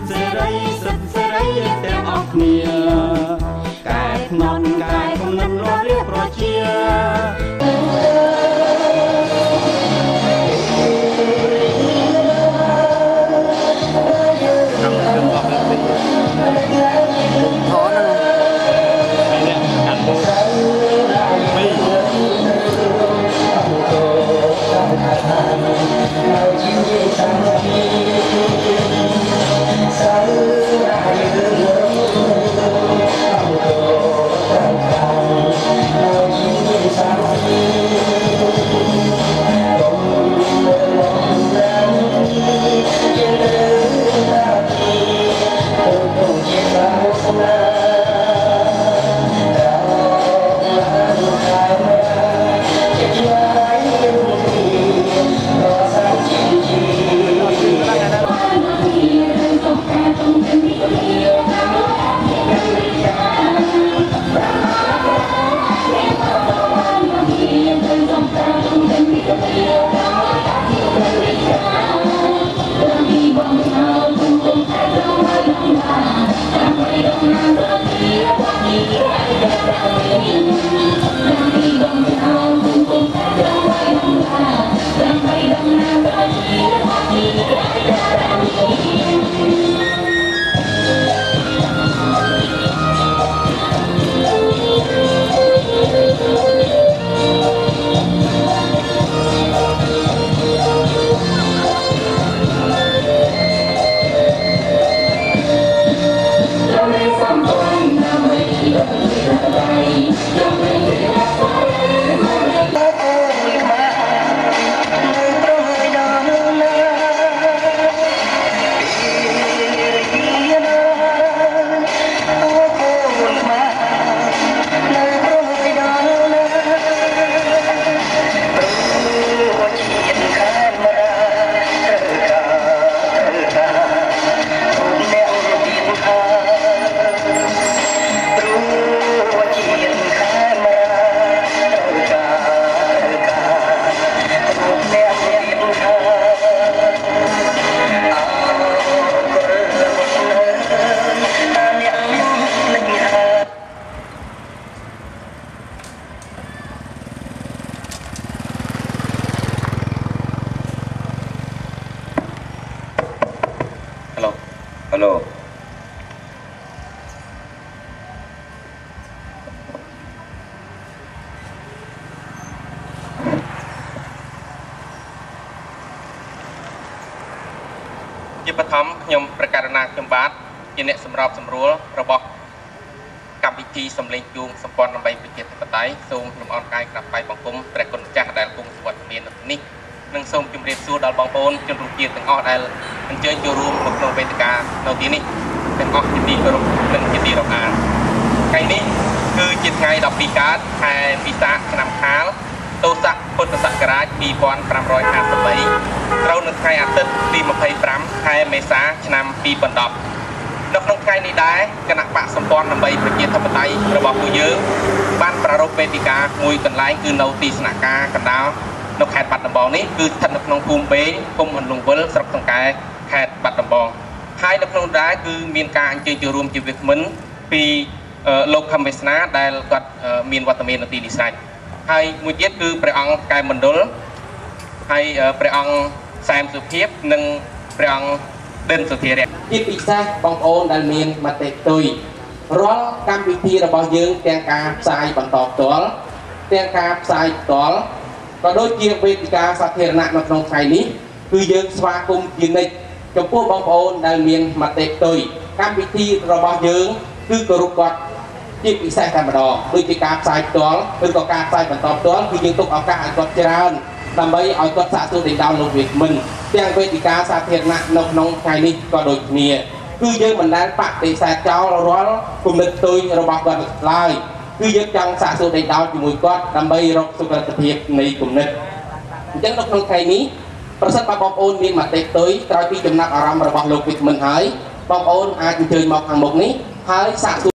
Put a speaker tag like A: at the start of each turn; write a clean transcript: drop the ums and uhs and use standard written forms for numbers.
A: เสรีสุดเสรีแต่ออกเนี่ยกายนอนกายคำนั้นรอเรียกรอเชียជាបឋមខ្ញុំប្រកាសណាខ្ញុំបាទជាអ្នកសម្របសម្រួលរបស់កម្មវិធីសម្លេងជួងសម្ព័ន្ធដើម្បីប្រជាធិបតេយ្យសូមលំអរកាយក្រាបថ្វាយបង្គំព្រះគុណម្ចាស់ដែលគង់សុវត្ថិមាននៅនេះនិងសូមជម្រាបសួរដល់បងប្អូនជនរួមជាតិទាំងអស់ដែលអញ្ជើញចូលរួមនៅក្នុងវេទិកានៅទីនេះទាំងអស់ជាទីគោរពនិងជាទីរាប់អានថ្ងៃនេះគឺជាថ្ងៃ12កើតខែពិសាខឆ្នាំខាលទស័កពុទ្ធសករាជ2553ត្រូវនៅថ្ងៃអាទិត្យទី25ខែមេសាឆ្នាំ2010នៅក្នុងថ្ងៃនេះដែរគណៈបកសម្ព័ន្ធដើម្បីប្រជាធិបតេយ្យរបស់ពួកយើងបានប្រារព្ធវេទិកាមួយកន្លែងគឺនៅទីស្នាក់ការកណ្ដាលនៅខេត្តបាត់ដំបងនេះគឺស្ថិតនៅក្នុងភូមិបេងឃុំអន្លង់វិលស្រុកសង្កែខេត្តបាត់ដំបងហើយនៅក្នុងដែរគឺមានការអញ្ជើញចូលរួមជាវាគ្មិនពីលោកខំវាសនាដែលគាត់មានវត្តមាននៅទីនេះស្រេចហើយមួយទៀតគឺព្រះអង្គកែមណ្ឌលហើយព្រះអង្គសែមសុភាពនិងព្រះអង្គដិនសុធារៈជាពិសេសបងប្អូនដែលមានមតិផ្ទុយរាល់កម្មវិធីរបស់យើងទាំងការផ្សាយបន្តផ្ទាល់ទាំងការផ្សាយផ្ទាល់ក៏ដូចជាវេទិកាសាធារណៈនៅក្នុងថ្ងៃនេះគឺយើងស្វាគមន៍ជានិច្ចចំពោះបងប្អូនដែលមានមតិផ្ទុយកម្មវិធីរបស់យើងគឺគោរពគាត់ជាពិសេសតែម្ដងដូចជាការផ្សាយផ្ទាល់ឬក៏ការផ្សាយបន្តផ្ទាល់គឺយើងទុកឱកាសឲ្យគាត់ច្រើនដើម្បីឲ្យគាត់សាកសួរដេញដោលលោកវាគ្មិនទាំងវេទិកាសាធារណៈនៅក្នុងថ្ងៃនេះក៏ដូចគ្នាគឺយើងមិនដែលបដិសេធចោលរាល់គំនិតផ្ទុយរបស់គាត់ឡើយគឺយើងចង់សាកសួរដេញដោលជាមួយគាត់ដើម្បីរកសុខភាពនៃគំនិតអញ្ចឹងនៅក្នុងថ្ងៃនេះប្រសិនបើបងប្អូនមានមតិផ្ទុយក្រោយពីចំណាប់អារម្មណ៍របស់លោកវាគ្មិនហើយបងប្អូនអាចអញ្ជើញមកខាងមុខនេះហើយសាកសួរ